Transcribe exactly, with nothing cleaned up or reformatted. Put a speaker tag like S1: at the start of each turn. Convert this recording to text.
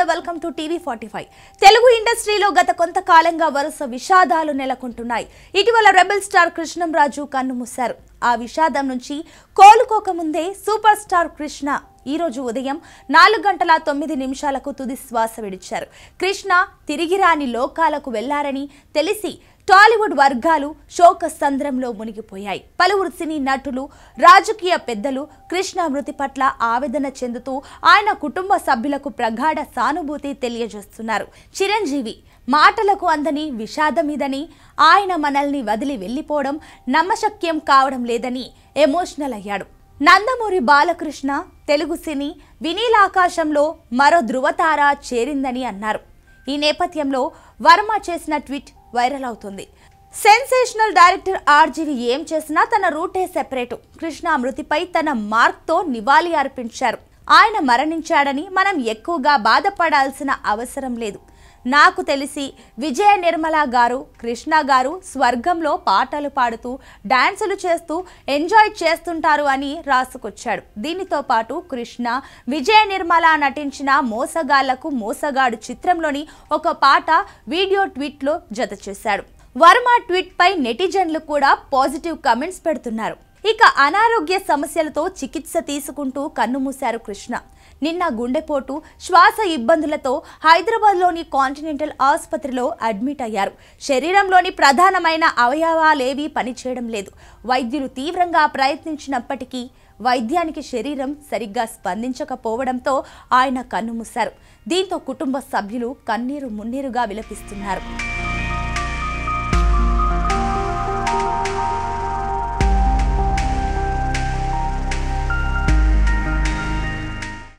S1: Welcome to TV forty five. Telugu ఇండస్ట్రీలో గత కొంతకాలంగా వరుస విషాదాలు నెలకొంటున్నాయి. ఇటీవల రెబెల్ స్టార్ కృష్ణంరాజు కన్నుమూశారు. ఆ విషాదం నుంచి కోలుకోకముందే సూపర్ స్టార్ కృష్ణ ఈ రోజు ఉదయం నాలుగు గంటల తొమ్మిది నిమిషాలకు తుది శ్వాస విడిచారు. కృష్ణ తిరిగి రాని లోకాలకు వెళ్లారని తెలిసి టాలీవుడ్ వర్గాలు శోక సంద్రంలో మునిగిపోయాయి. పలువురు సినీ నటులు, రాజకీయ పెద్దలు కృష్ణ మృతి పట్ల ఆవేదన చెందుతూ ఆయన కుటుంబ సభ్యులకు ప్రగాఢ సానుభూతి తెలియజేస్తున్నారు. చిరంజీవి మాటలకు అందని విషాదమిదని, ఆయన మనల్ని వదిలి వెళ్లిపోవడం నమ్మశక్యం కావడం లేదని ఎమోషనల్ అయ్యాడు. నందమూరి బాలకృష్ణ తెలుగు సినీ వినీలాకాశంలో మరో ధృవతార చేరిందని అన్నారు. ఈ నేపథ్యంలో వర్మ చేసిన ట్వీట్ వైరల్ అవుతుంది. సెన్సేషనల్ డైరెక్టర్ ఆర్జీవి ఏం చేసినా తన రూటే సెపరేటు. కృష్ణ మృతిపై తన మార్క్తో నివాళి అర్పించారు. ఆయన మరణించాడని మనం ఎక్కువగా బాధపడాల్సిన అవసరం లేదు. నాకు తెలిసి విజయ నిర్మల గారు, కృష్ణ గారు స్వర్గంలో పాటలు పాడుతూ డాన్సులు చేస్తూ ఎంజాయ్ చేస్తుంటారు అని రాసుకొచ్చాడు. దీనితో పాటు కృష్ణ, విజయ నిర్మల నటించిన మోసగాళ్లకు మోసగాడు చిత్రంలోని ఒక పాట వీడియో ట్వీట్లో జత చేశాడు. వర్మ ట్వీట్ పై నెటిజన్లు కూడా పాజిటివ్ కామెంట్స్ పెడుతున్నారు. ఇక అనారోగ్య సమస్యలతో చికిత్స తీసుకుంటూ కన్నుమూశారు కృష్ణ. నిన్న గుండెపోటు, శ్వాస ఇబ్బందులతో హైదరాబాద్లోని కాంటినెంటల్ ఆసుపత్రిలో అడ్మిట్ అయ్యారు. శరీరంలోని ప్రధానమైన అవయవాలేవీ పనిచేయడం లేదు. వైద్యులు తీవ్రంగా ప్రయత్నించినప్పటికీ వైద్యానికి శరీరం సరిగ్గా స్పందించకపోవడంతో ఆయన కన్నుమూశారు. దీంతో కుటుంబ సభ్యులు కన్నీరు మున్నీరుగా విలపిస్తున్నారు.